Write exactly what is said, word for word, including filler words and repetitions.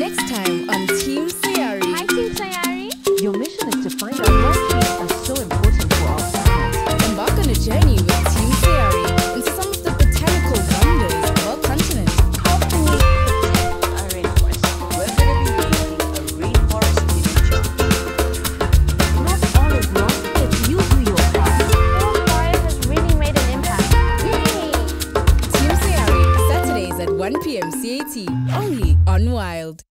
Next time on Team Sayari. Hi, Team Sayari. Your mission is to find out why trees are so important for our planet. Embark on a journey with Team Sayari into some of the botanical wonders of our continent. How can we protect our rainforest? We're going to be making a rainforest miniature. Not all is lost if you do your part. Our forest has really made an impact. Yay! Team Sayari, Saturdays at one p m C A T, only on Wild.